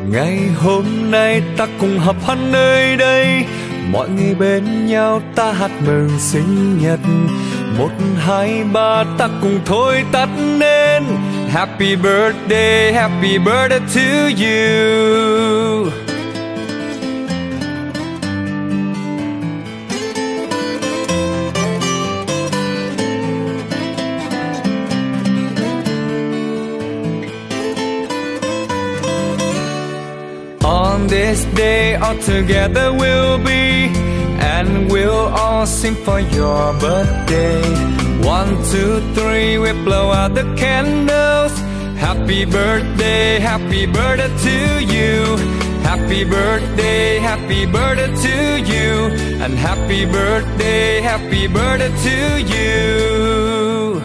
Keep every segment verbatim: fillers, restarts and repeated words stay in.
Ngày hôm nay ta cùng họp hắn nơi đây, mọi người bên nhau ta hát mừng sinh nhật. Một hai ba ta cùng thôi tắt nên Happy birthday, happy birthday to you. On this day all together we'll be, and we'll all sing for your birthday. One, two, three, we blow out the candles. Happy birthday, happy birthday to you. Happy birthday, happy birthday to you. And happy birthday, happy birthday to you.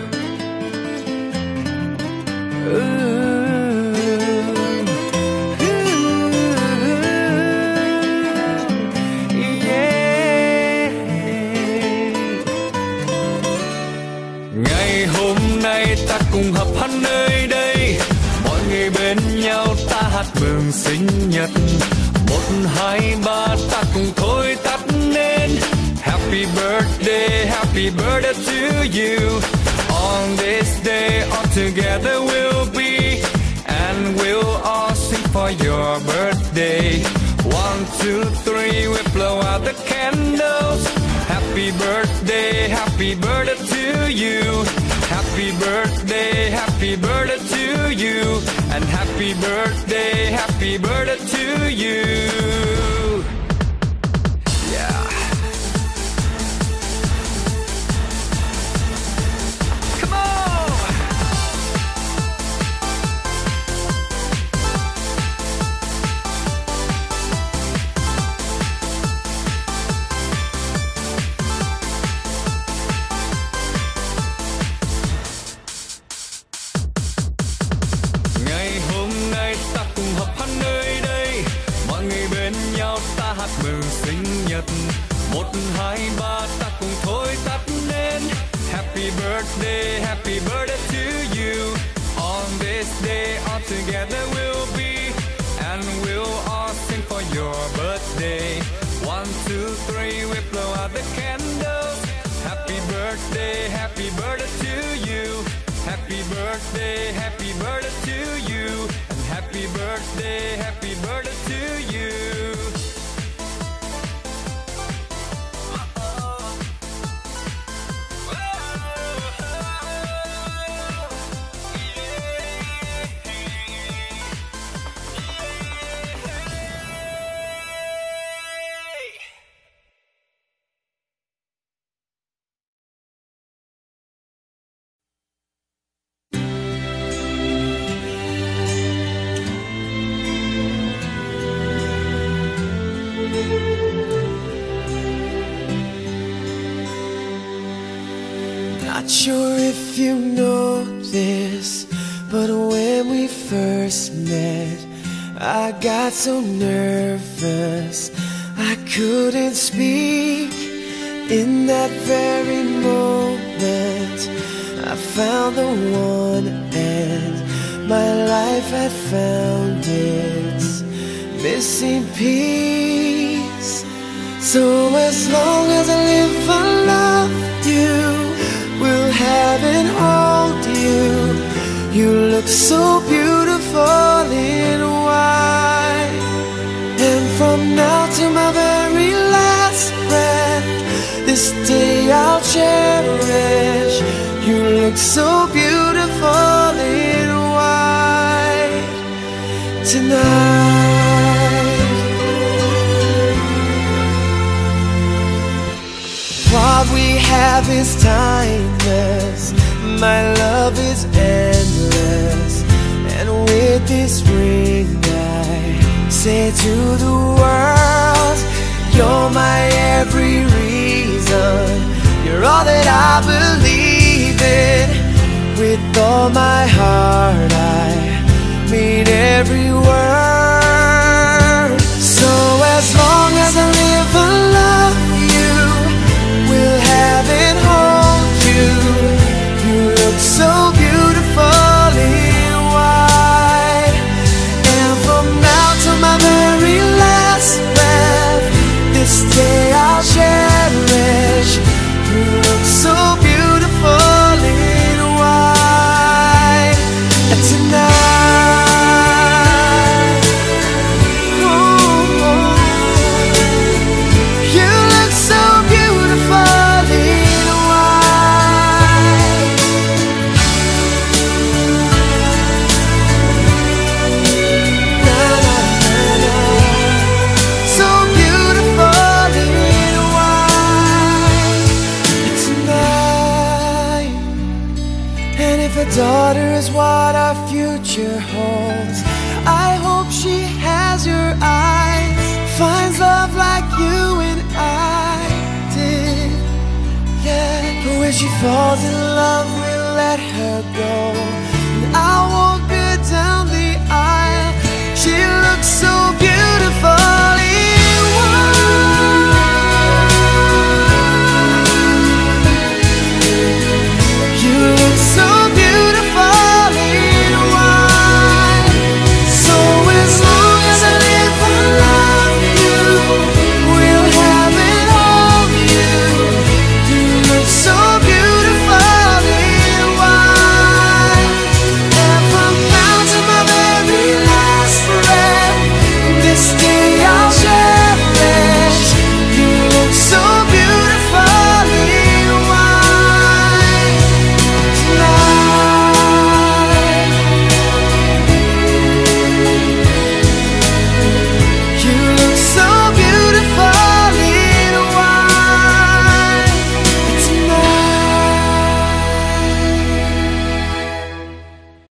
Ooh. Ta cùng họp hắn nơi đây, mọi người bên nhau ta hát mừng sinh nhật. Một hai ba ta cùng thôi tắt nên Happy birthday, happy birthday to you. On this day all together we'll be, and we'll all sing for your birthday. One, two, three, we blow out the candles. Happy birthday, happy birthday to you. Happy birthday, happy birthday to you. And happy birthday, happy birthday to you. Yeah. Come on! Mừng sinh nhật. Một hai ba ta cùng thôi tắt nên Happy birthday, happy birthday to you. On this day all together we'll be, and we'll all sing for your birthday. One, two, three, we blow out the candles. Happy birthday, happy birthday to you. Happy birthday, happy birthday to you. And happy birthday, happy birthday to you. Not sure if you know this, but when we first met, I got so nervous I couldn't speak. In that very moment I found the one, and my life had found its missing piece. So as long as I live I love you, will have and hold you. You look so beautiful in white, and from now to my very last breath, this day I'll cherish. You look so beautiful in white tonight. What we have is timeless, my love is endless, and with this ring I say to the world, you're my every reason, you're all that I believe in. With all my heart I mean every word. So as long as I live I love you, will have and hold you. You look so beautiful in white, and from now to future holds. I hope she has your eyes, finds love like you and I did. Yeah, but when she falls in love, we'll let her go, and I'll walk her down